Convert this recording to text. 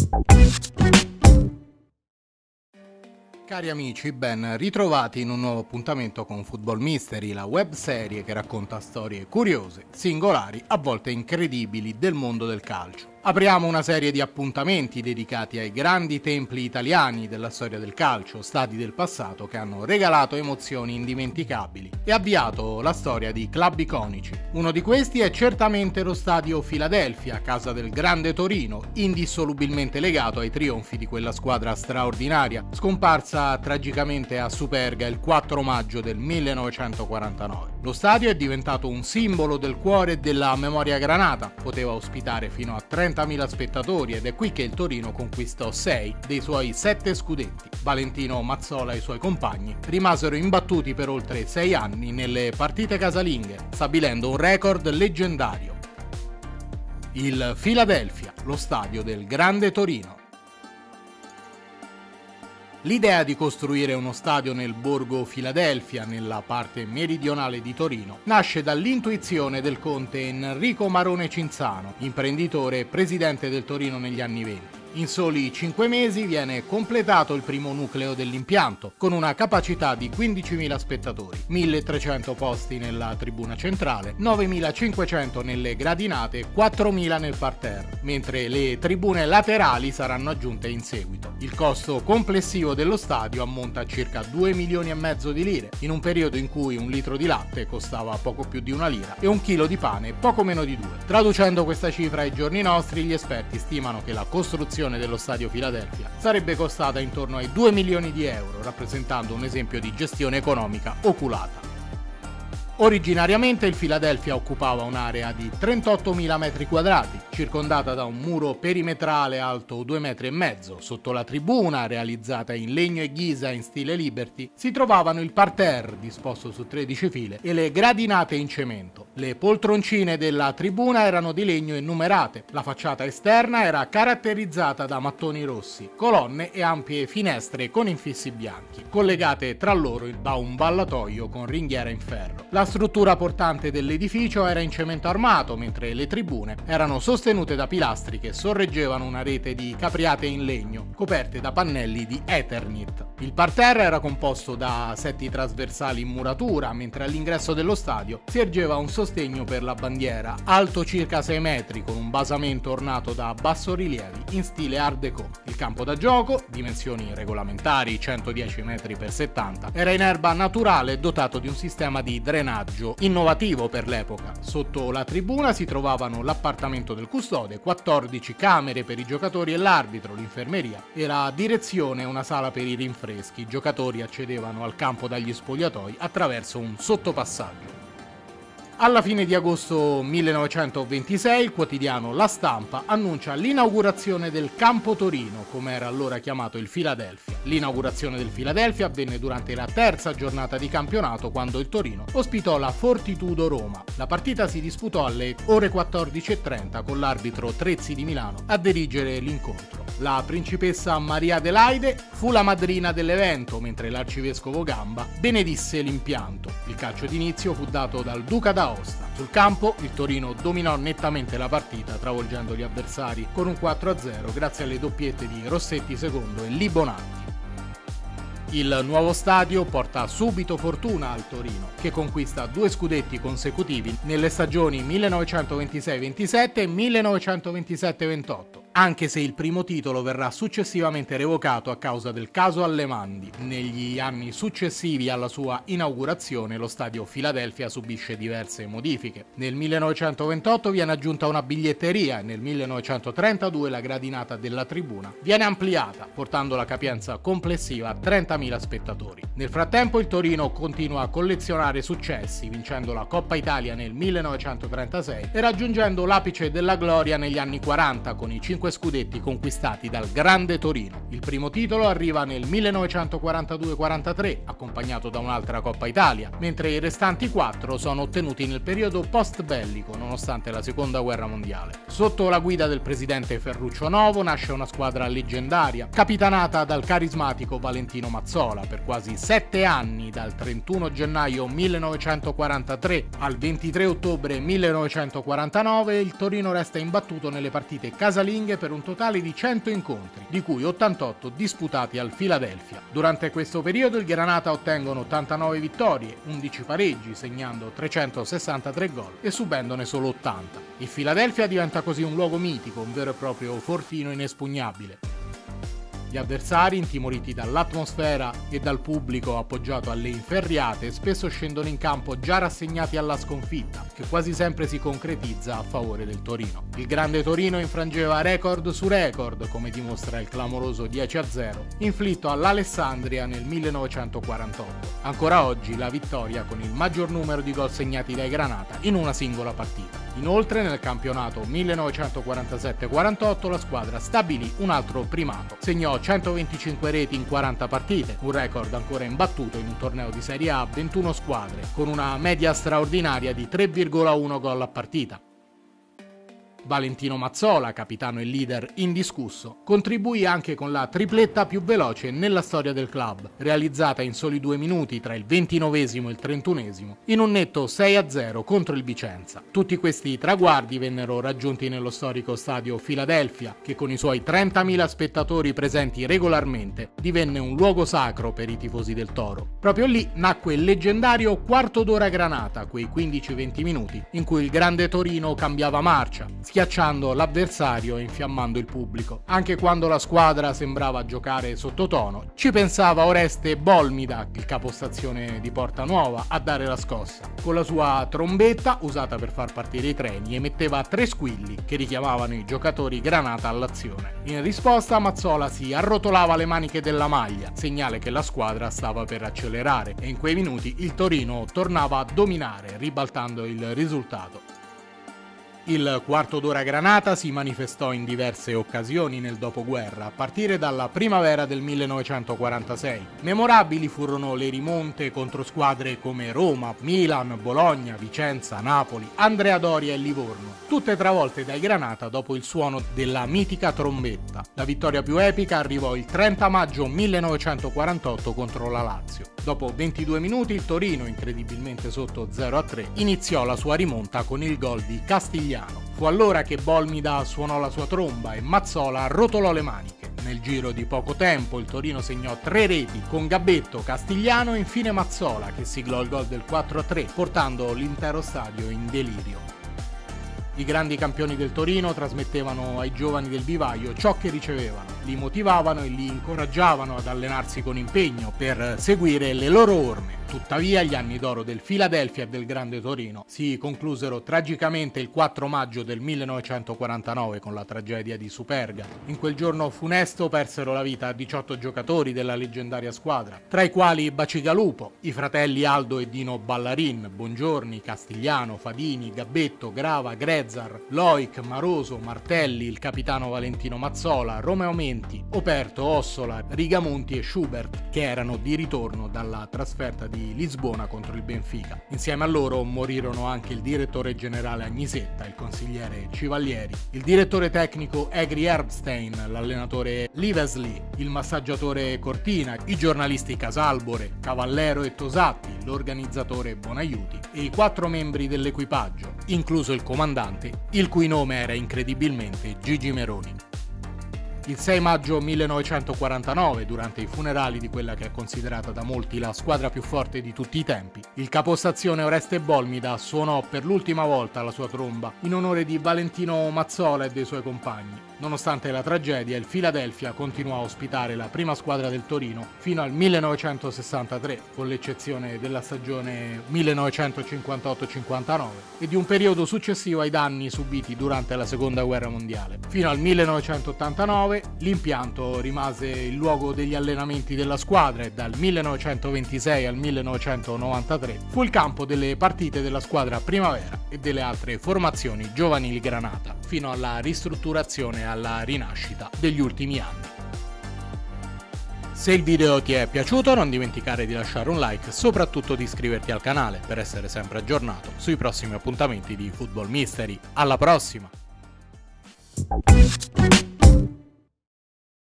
Cari amici, ben ritrovati in un nuovo appuntamento con Football Mystery, la web serie che racconta storie curiose, singolari, a volte incredibili del mondo del calcio. Apriamo una serie di appuntamenti dedicati ai grandi templi italiani della storia del calcio, stadi del passato che hanno regalato emozioni indimenticabili e avviato la storia di club iconici. Uno di questi è certamente lo stadio Philadelphia, casa del grande Torino, indissolubilmente legato ai trionfi di quella squadra straordinaria, scomparsa tragicamente a Superga il 4 maggio del 1949. Lo stadio è diventato un simbolo del cuore e della memoria granata, poteva ospitare fino a 30.000 spettatori ed è qui che il Torino conquistò 6 dei suoi 7 scudetti. Valentino Mazzola e i suoi compagni rimasero imbattuti per oltre 6 anni nelle partite casalinghe, stabilendo un record leggendario. Il Philadelphia, lo stadio del grande Torino. L'idea di costruire uno stadio nel borgo Philadelphia, nella parte meridionale di Torino, nasce dall'intuizione del conte Enrico Marone Cinzano, imprenditore e presidente del Torino negli anni '20. In soli 5 mesi viene completato il primo nucleo dell'impianto, con una capacità di 15.000 spettatori, 1.300 posti nella tribuna centrale, 9.500 nelle gradinate e 4.000 nel parterre, mentre le tribune laterali saranno aggiunte in seguito. Il costo complessivo dello stadio ammonta a circa 2 milioni e mezzo di lire, in un periodo in cui un litro di latte costava poco più di 1 lira e un chilo di pane poco meno di 2. Traducendo questa cifra ai giorni nostri, gli esperti stimano che la costruzione dello stadio Philadelphia sarebbe costata intorno ai 2 milioni di euro, rappresentando un esempio di gestione economica oculata. Originariamente il Philadelphia occupava un'area di 38.000 metri quadrati, circondata da un muro perimetrale alto 2,5 metri. Sotto la tribuna, realizzata in legno e ghisa in stile Liberty, si trovavano il parterre, disposto su 13 file, e le gradinate in cemento. Le poltroncine della tribuna erano di legno e numerate. La facciata esterna era caratterizzata da mattoni rossi, colonne e ampie finestre con infissi bianchi, collegate tra loro da un ballatoio con ringhiera in ferro. La struttura portante dell'edificio era in cemento armato, mentre le tribune erano sostenute da pilastri che sorreggevano una rete di capriate in legno, coperte da pannelli di Eternit. Il parterre era composto da setti trasversali in muratura, mentre all'ingresso dello stadio si ergeva un sostegno per la bandiera, alto circa 6 metri, con un basamento ornato da bassorilievi in stile Art Deco. Il campo da gioco, dimensioni regolamentari 110 metri x 70, era in erba naturale dotato di un sistema di drenaggio innovativo per l'epoca. Sotto la tribuna si trovavano l'appartamento del custode, 14 camere per i giocatori e l'arbitro, l'infermeria e la direzione e una sala per i rinfreschi. I giocatori accedevano al campo dagli spogliatoi attraverso un sottopassaggio. Alla fine di agosto 1926 il quotidiano La Stampa annuncia l'inaugurazione del Campo Torino, come era allora chiamato il Philadelphia. L'inaugurazione del Philadelphia avvenne durante la terza giornata di campionato, quando il Torino ospitò la Fortitudo Roma. La partita si disputò alle ore 14:30 con l'arbitro Trezzi di Milano a dirigere l'incontro. La principessa Maria Adelaide fu la madrina dell'evento, mentre l'arcivescovo Gamba benedisse l'impianto. Il calcio d'inizio fu dato dal Duca d'Aosta. Sul campo il Torino dominò nettamente la partita, travolgendo gli avversari con un 4-0 grazie alle doppiette di Rossetti II e Libonati. Il nuovo stadio porta subito fortuna al Torino, che conquista 2 scudetti consecutivi nelle stagioni 1926-27 e 1927-28. Anche se il primo titolo verrà successivamente revocato a causa del caso Allemandi. Negli anni successivi alla sua inaugurazione lo stadio Philadelphia subisce diverse modifiche. Nel 1928 viene aggiunta una biglietteria e nel 1932 la gradinata della tribuna viene ampliata, portando la capienza complessiva a 30.000 spettatori. Nel frattempo il Torino continua a collezionare successi, vincendo la Coppa Italia nel 1936 e raggiungendo l'apice della gloria negli anni 40 con i 5 scudetti conquistati dal Grande Torino. Il primo titolo arriva nel 1942-43, accompagnato da un'altra Coppa Italia, mentre i restanti 4 sono ottenuti nel periodo post-bellico, nonostante la Seconda Guerra Mondiale. Sotto la guida del presidente Ferruccio Novo nasce una squadra leggendaria, capitanata dal carismatico Valentino Mazzola. Per quasi 7 anni, dal 31 gennaio 1943 al 23 ottobre 1949, il Torino resta imbattuto nelle partite casalinghe casalinghe per un totale di 100 incontri, di cui 88 disputati al Philadelphia. Durante questo periodo il Granata ottengono 89 vittorie, 11 pareggi, segnando 363 gol e subendone solo 80. Il Philadelphia diventa così un luogo mitico, un vero e proprio fortino inespugnabile. Gli avversari, intimoriti dall'atmosfera e dal pubblico appoggiato alle inferriate, spesso scendono in campo già rassegnati alla sconfitta, che quasi sempre si concretizza a favore del Torino. Il grande Torino infrangeva record su record, come dimostra il clamoroso 10-0 inflitto all'Alessandria nel 1948. Ancora oggi la vittoria con il maggior numero di gol segnati dai Granata in una singola partita. Inoltre nel campionato 1947-48 la squadra stabilì un altro primato, segnò 125 reti in 40 partite, un record ancora imbattuto in un torneo di Serie A a 21 squadre, con una media straordinaria di 3,1 gol a partita. Valentino Mazzola, capitano e leader indiscusso, contribuì anche con la tripletta più veloce nella storia del club, realizzata in soli 2 minuti tra il 29esimo e il 31esimo, in un netto 6-0 contro il Vicenza. Tutti questi traguardi vennero raggiunti nello storico stadio Philadelphia, che con i suoi 30.000 spettatori presenti regolarmente divenne un luogo sacro per i tifosi del Toro. Proprio lì nacque il leggendario quarto d'ora Granata, quei 15-20 minuti in cui il grande Torino cambiava marcia, schiacciando l'avversario e infiammando il pubblico. Anche quando la squadra sembrava giocare sottotono, ci pensava Oreste Bolmida, il capostazione di Porta Nuova, a dare la scossa. Con la sua trombetta, usata per far partire i treni, emetteva 3 squilli che richiamavano i giocatori Granata all'azione. In risposta Mazzola si arrotolava le maniche della maglia, segnale che la squadra stava per accelerare, e in quei minuti il Torino tornava a dominare, ribaltando il risultato. Il quarto d'ora Granata si manifestò in diverse occasioni nel dopoguerra, a partire dalla primavera del 1946. Memorabili furono le rimonte contro squadre come Roma, Milan, Bologna, Vicenza, Napoli, Andrea Doria e Livorno, tutte travolte dai Granata dopo il suono della mitica trombetta. La vittoria più epica arrivò il 30 maggio 1948 contro la Lazio. Dopo 22 minuti il Torino, incredibilmente sotto 0-3, iniziò la sua rimonta con il gol di Castigliano. Fu allora che Bolmida suonò la sua tromba e Mazzola rotolò le maniche. Nel giro di poco tempo il Torino segnò 3 reti con Gabetto, Castigliano e infine Mazzola, che siglò il gol del 4-3, portando l'intero stadio in delirio. I grandi campioni del Torino trasmettevano ai giovani del vivaio ciò che ricevevano, li motivavano e li incoraggiavano ad allenarsi con impegno per seguire le loro orme. Tuttavia gli anni d'oro del Philadelphia e del grande Torino si conclusero tragicamente il 4 maggio del 1949 con la tragedia di Superga. In quel giorno funesto persero la vita 18 giocatori della leggendaria squadra, tra i quali Bacigalupo, i fratelli Aldo e Dino Ballarin, Bongiorni, Castigliano, Fadini, Gabetto, Grava, Grezzar, Loic, Maroso, Martelli, il capitano Valentino Mazzola, Romeo Menti, Operto, Ossola, Rigamonti e Schubert, che erano di ritorno dalla trasferta di Lisbona contro il Benfica. Insieme a loro morirono anche il direttore generale Agnisetta, il consigliere Civalieri, il direttore tecnico Egri Erbstein, l'allenatore Livesley, il massaggiatore Cortina, i giornalisti Casalbore, Cavallero e Tosatti, l'organizzatore Bonaiuti e i 4 membri dell'equipaggio, incluso il comandante, il cui nome era incredibilmente Gigi Meroni. Il 6 maggio 1949, durante i funerali di quella che è considerata da molti la squadra più forte di tutti i tempi, il capostazione Oreste Bolmida suonò per l'ultima volta la sua tromba in onore di Valentino Mazzola e dei suoi compagni. Nonostante la tragedia, il Philadelphia continuò a ospitare la prima squadra del Torino fino al 1963, con l'eccezione della stagione 1958-59 e di un periodo successivo ai danni subiti durante la Seconda Guerra Mondiale. Fino al 1989 l'impianto rimase il luogo degli allenamenti della squadra e dal 1926 al 1993 fu il campo delle partite della squadra Primavera e delle altre formazioni giovanili Granata, fino alla ristrutturazione e alla rinascita degli ultimi anni. Se il video ti è piaciuto non dimenticare di lasciare un like e soprattutto di iscriverti al canale per essere sempre aggiornato sui prossimi appuntamenti di Football Mystery. Alla prossima!